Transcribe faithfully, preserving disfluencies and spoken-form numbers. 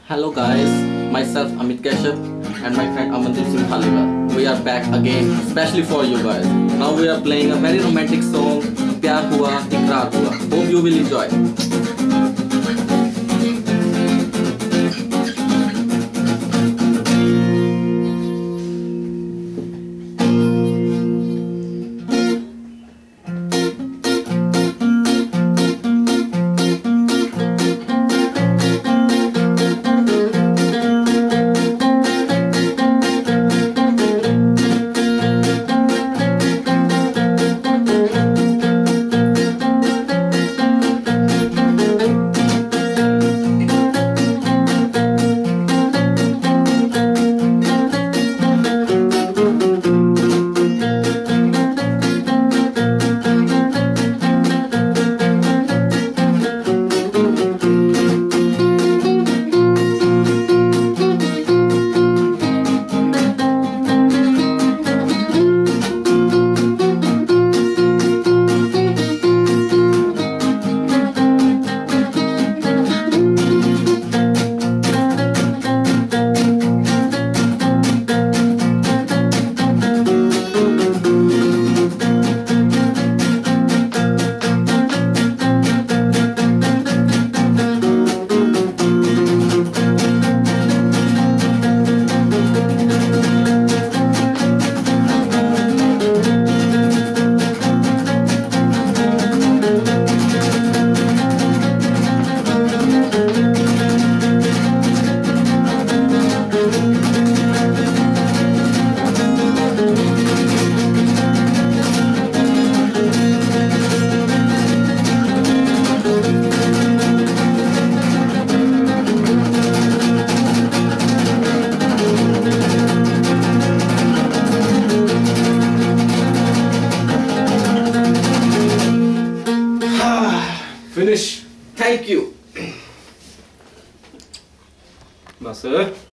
Hello guys, myself Amit Keshav and my friend Aman Singh. We are back again, especially for you guys. Now we are playing a very romantic song, Pyaar Hua, Ikrar Hua. Hope you will enjoy. Finish. Thank you. Bas.